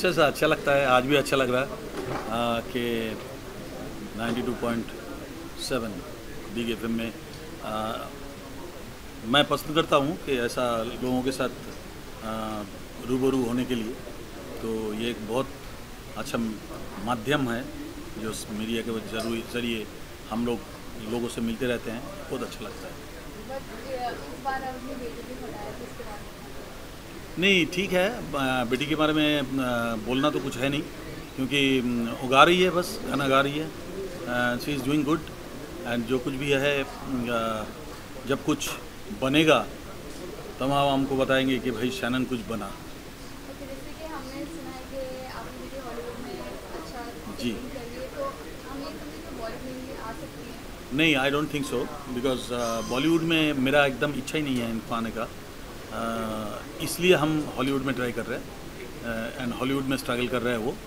से अच्छा लगता है, आज भी अच्छा लग रहा है कि 92.7 बिग एफएम में मैं पसंद करता हूँ कि ऐसा लोगों के साथ रूबरू होने के लिए। तो ये एक बहुत अच्छा माध्यम है जो मीडिया के जरिए हम लोगों से मिलते रहते हैं, बहुत अच्छा लगता है। नहीं, ठीक है, बेटी के बारे में बोलना तो कुछ है नहीं, क्योंकि वो गा रही है, बस गाना गा रही है। She is doing good and जो कुछ भी है जब कुछ बनेगा तब हम हमको बताएंगे कि भाई शैनन कुछ बना। जी नहीं, I don't think so, because Bollywood में मेरा एकदम इच्छा ही नहीं है इनको आने का। इसलिए हम हॉलीवुड में ट्राई कर रहे हैं एंड हॉलीवुड में स्ट्रगल कर रहे हैं वो।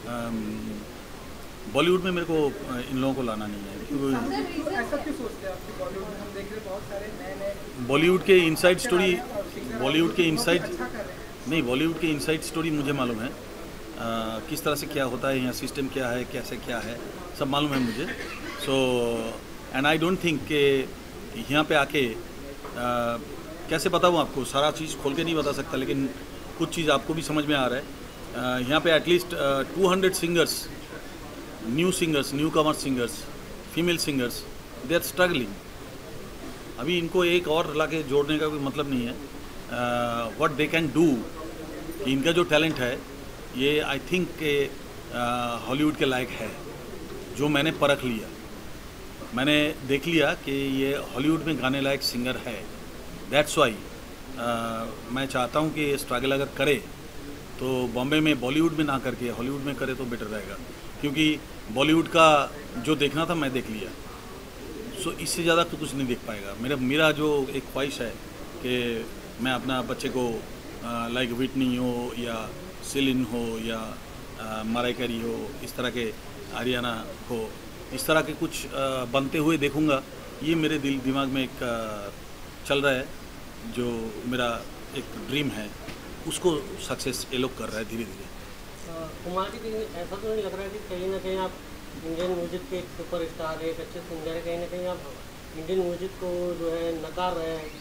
बॉलीवुड में मेरे को इन लोगों को लाना नहीं है। ऐसा क्यों सोचते हैं आप कि बॉलीवुड में हम देख रहे हैं बहुत सारे नए बॉलीवुड के इनसाइड स्टोरी, बॉलीवुड के इनसाइड नहीं, बॉलीवुड के इनसाइड स्टोरी मुझे मालूम है, किस तरह से क्या होता है यहाँ, सिस्टम क्या है, कैसे क्या है, सब मालूम है मुझे। So and I don't think कि यहाँ पे आके कैसे बताऊँ आपको, सारा चीज़ खोल के नहीं बता सकता, लेकिन कुछ चीज़ आपको भी समझ में आ रहा है। यहाँ पे at least 200 singers, newcomer singers, female singers, they are struggling. अभी इनको एक और लाके जोड़ने का कोई मतलब नहीं है। व्हाट दे कैन डू, इनका जो टैलेंट है ये आई थिंक के हॉलीवुड के लायक है। जो मैंने परख लिया, मैंने देख लिया कि ये हॉलीवुड में गाने लायक सिंगर है। दैट्स वाई मैं चाहता हूँ कि स्ट्रगल अगर करे तो बॉम्बे में बॉलीवुड में ना करके हॉलीवुड में करे तो बेटर रहेगा, क्योंकि बॉलीवुड का जो देखना था मैं देख लिया। सो इससे ज़्यादा तो कुछ नहीं देख पाएगा। मेरा जो एक ख्वाहिश है कि मैं अपना बच्चे को लाइक विटनी हो या सिलिन हो या माराई कैरी हो, इस तरह के आरियाना हो, इस तरह के कुछ बनते हुए देखूंगा। ये मेरे दिमाग में एक चल रहा है, जो मेरा एक ड्रीम है, उसको सक्सेस ये लोग कर रहा है धीरे धीरे। कुमार जी, ऐसा तो नहीं लग रहा है कि कहीं ना कहीं आप इंडियन म्यूजिक के एक सुपरस्टार, एक अच्छे सिंगर है, कहीं ना कहीं आप इंडियन म्यूजिक को जो है नकार रहे हैं?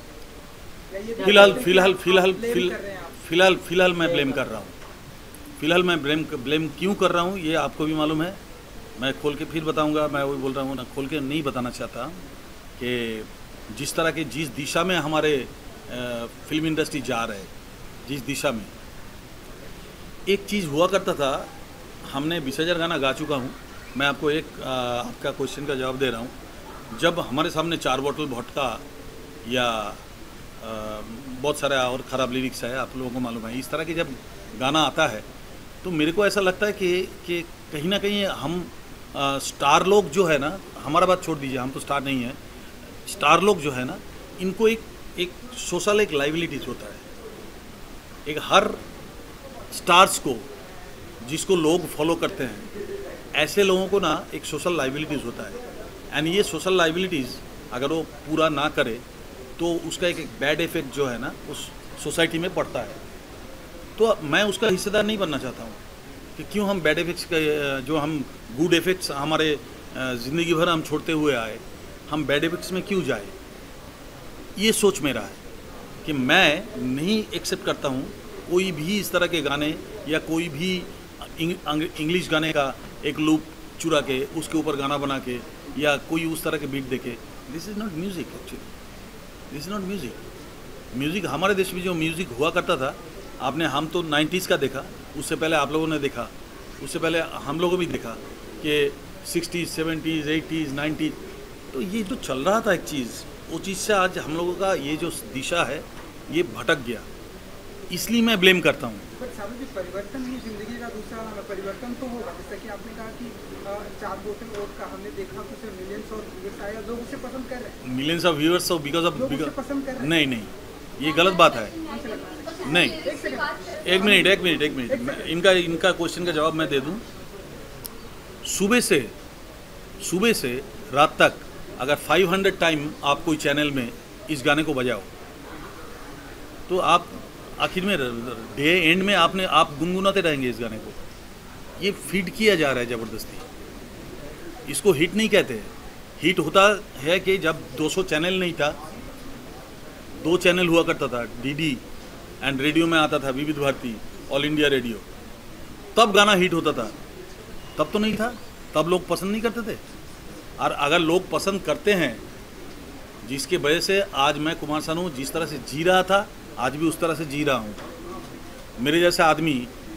फिलहाल मैं ब्लेम कर रहा हूँ। फिलहाल मैं ब्लेम क्यों कर रहा हूँ ये आपको भी मालूम है। मैं खोल के फिर बताऊँगा, मैं वही बोल रहा हूँ ना, खोल के नहीं बताना चाहता कि जिस तरह के जिस दिशा में हमारे फिल्म इंडस्ट्री जा रहे, जिस दिशा में एक चीज़ हुआ करता था, हमने 20,000 गाना गा चुका हूँ। मैं आपको एक आपका क्वेश्चन का जवाब दे रहा हूँ। जब हमारे सामने 4 बोतल वोडका या बहुत सारे और ख़राब लिरिक्स है, आप लोगों को मालूम है, इस तरह के जब गाना आता है तो मेरे को ऐसा लगता है कि कहीं ना कहीं हम स्टार लोग जो है ना, हमारा बात छोड़ दीजिए, हम तो स्टार नहीं है, स्टार लोग जो है ना, इनको एक सोशल एक लाइबिलिटीज होता है। एक हर स्टार्स को जिसको लोग फॉलो करते हैं, ऐसे लोगों को ना एक सोशल लाइबिलिटीज़ होता है। एंड ये सोशल लाइबिलिटीज़ अगर वो पूरा ना करे तो उसका एक बैड इफेक्ट जो है ना उस सोसाइटी में पड़ता है। तो मैं उसका हिस्सेदार नहीं बनना चाहता हूँ कि क्यों हम बैड इफेक्ट्स का, जो हम गुड इफेक्ट्स हमारे ज़िंदगी भर हम छोड़ते हुए आए, हम बैड इफेक्ट्स में क्यों जाए। ये सोच मेरा है कि मैं नहीं एक्सेप्ट करता हूँ कोई भी इस तरह के गाने या कोई भी इंग्लिश गाने का एक लूप चुरा के उसके ऊपर गाना बना के या कोई उस तरह के बीट दे के। This is not music, actually this is not music. Music हमारे देश में जो म्यूज़िक हुआ करता था, आपने, हम तो 90s का देखा, उससे पहले आप लोगों ने देखा, उससे पहले हम लोगों भी देखा कि 60s, 70s, 80s, 90s, तो ये जो चल रहा था एक चीज़, वो चीज़ से आज हम लोगों का ये जो दिशा है ये भटक गया। इसलिए मैं ब्लेम करता हूँ। परिवर्तन ही जिंदगी का दूसरा नाम है। परिवर्तन तो होगा, जैसा कि आपने कहा कि 4 बोतल वोडका हमने देखा कि उसे मिलियंस ऑफ व्यूअर्स आए, लोग उसे पसंद कर रहे हैं। Millions of viewers because of पसंद कर रहे हैं। नहीं, ये गलत बात है। नहीं, एक मिनट, इनका क्वेश्चन का जवाब मैं दे दूँ। सुबह से रात तक अगर 500 टाइम आप कोई चैनल में इस गाने को बजाओ तो आखिर में डे एंड में आप गुनगुनाते रहेंगे इस गाने को। ये फीड किया जा रहा है ज़बरदस्ती। इसको हिट नहीं कहते। हिट होता है कि जब 200 चैनल नहीं था, 2 चैनल हुआ करता था, डीडी एंड रेडियो में आता था विविध भारती, ऑल इंडिया रेडियो, तब गाना हिट होता था। तब तो नहीं था, तब लोग पसंद नहीं करते थे। और अगर लोग पसंद करते हैं, जिसके वजह से आज मैं कुमार सानू जिस तरह से जी रहा था, आज भी उस तरह से जी रहा हूँ। मेरे जैसा आदमी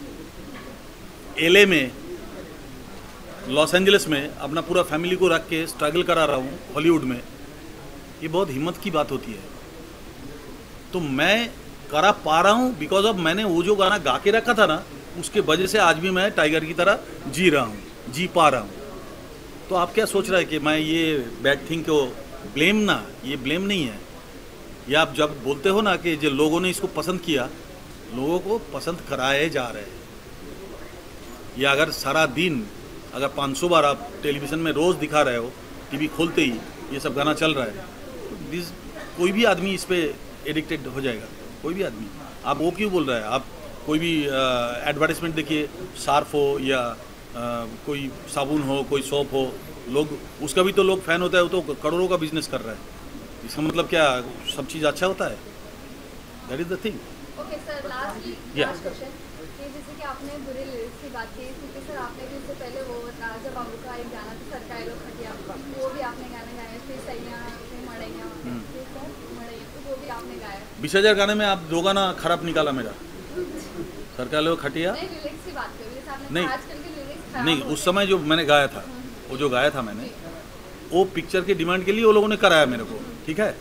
LA में, लॉस एंजलिस में अपना पूरा फैमिली को रख के स्ट्रगल करा रहा हूँ हॉलीवुड में, ये बहुत हिम्मत की बात होती है। तो मैं करा पा रहा हूँ बिकॉज ऑफ मैंने वो जो गाना गा के रखा था ना, उसके वजह से आज भी मैं टाइगर की तरह जी रहा हूँ, जी पा रहा हूँ। तो आप क्या सोच रहे हैं कि मैं ये बैड थिंग को ब्लेम ना, ये ब्लेम नहीं है। या आप जब बोलते हो ना कि जो लोगों ने इसको पसंद किया, लोगों को पसंद कराए जा रहे हैं। या अगर सारा दिन अगर 500 बार आप टेलीविज़न में रोज़ दिखा रहे हो, टीवी खोलते ही ये सब गाना चल रहा है, तो कोई भी आदमी इस पर एडिक्टेड हो जाएगा। कोई भी आदमी। आप वो क्यों बोल रहे हैं? आप कोई भी एडवर्टाइजमेंट देखिए, सार्फ हो या कोई साबुन हो, कोई सोप हो, लोग उसका भी तो लोग फ़ैन होता है, वो तो करोड़ों का बिजनेस कर रहा है। इसका मतलब क्या सब चीज़ अच्छा होता है? That is the thing. Okay sir, last question कि जैसे कि आपने बुरे लिरिक्स की बात की, क्योंकि सर आपने भी इससे पहले वो राजा बाबू का एक गाना था सरकाई लो खटिया, वो भी आपने गाना गाया, फिर सैया मड़ैया, तो वो भी आपने गाया। 20,000 गाने में आप 2 गाना खराब निकाला मेरा। सरकाई लो खटिया नहीं, लिरिक्स की बात करिए, आपने नहीं, आजकल के लिरिक्स खराब नहीं, हो उस समय जो मैंने गाया था, वो जो गाया था मैंने, वो पिक्चर के डिमांड के लिए वो लोगों ने कराया मेरे को, ठीक है।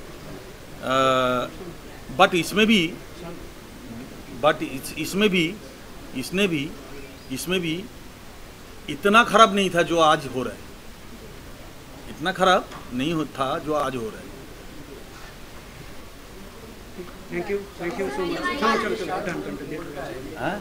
बट इसमें भी इतना ख़राब नहीं था जो आज हो रहा है। इतना ख़राब नहीं था जो आज हो रहा है। Thank you so much. चलो हाँ,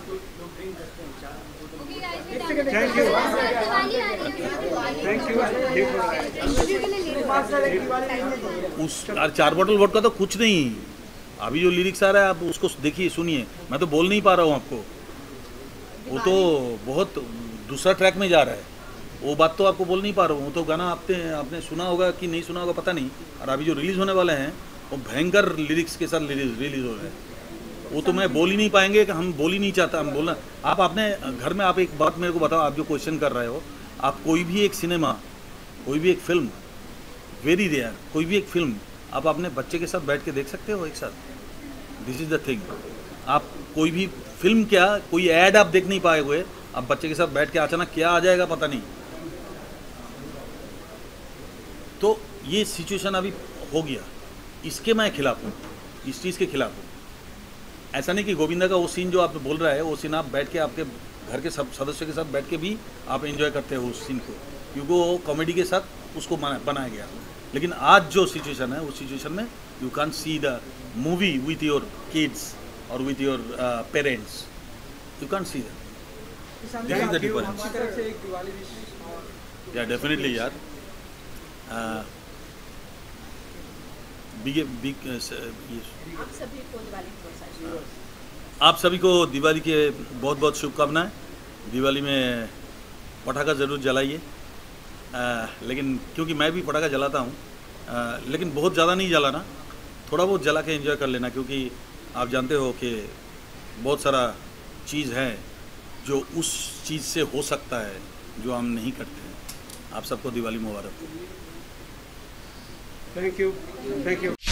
उस 4 बोतल वोडका तो कुछ नहीं। अभी जो लिरिक्स आ रहा है आप उसको देखिए, सुनिए। मैं तो बोल नहीं पा रहा हूँ आपको, वो तो बहुत दूसरा ट्रैक में जा रहा है। वो बात तो आपको बोल नहीं पा रहा हूँ। वो तो गाना आपने सुना होगा कि नहीं सुना होगा पता नहीं। और अभी जो रिलीज़ होने वाले हैं वो भयंकर लिरिक्स के साथ रिलीज़ हो रहे हैं। वो तो मैं बोल ही नहीं पाएंगे कि हम बोल ही नहीं चाहता हम बोलना। आप अपने घर में आप एक बात मेरे को बताओ, आप जो क्वेश्चन कर रहे हो, आप कोई भी एक सिनेमा, कोई भी एक फिल्म, वेरी रेयर, कोई भी एक फिल्म आप अपने बच्चे के साथ बैठ के देख सकते हो एक साथ? This is the thing. आप कोई भी फिल्म क्या, कोई ऐड आप देख नहीं पाए हुए, आप बच्चे के साथ बैठ के अचानक क्या आ जाएगा पता नहीं। तो ये सिचुएशन अभी हो गया, इसके मैं खिलाफ हूँ, इस चीज़ के खिलाफ हूँ। ऐसा नहीं कि गोविंदा का वो सीन जो आप बोल रहा है, वो सीन आप बैठ के आपके घर के सब सदस्यों के साथ बैठ के भी आप एंजॉय करते हो उस सीन को, क्योंकि वो कॉमेडी के साथ उसको बनाया गया। लेकिन आज जो सिचुएशन है, उस सिचुएशन में you can see the movie with your kids और with your parents, you can see that. This is the difference. या डेफिनेटली यार, आप सभी को दिवाली के बहुत बहुत शुभकामनाएं। दिवाली में पटाखा ज़रूर जलाइए, लेकिन क्योंकि मैं भी पटाखा जलाता हूँ, लेकिन बहुत ज़्यादा नहीं जलाना, थोड़ा बहुत जला के एंजॉय कर लेना, क्योंकि आप जानते हो कि बहुत सारा चीज़ है जो उस चीज़ से हो सकता है जो हम नहीं करते हैं। आप सबको दिवाली मुबारक हो। Thank you.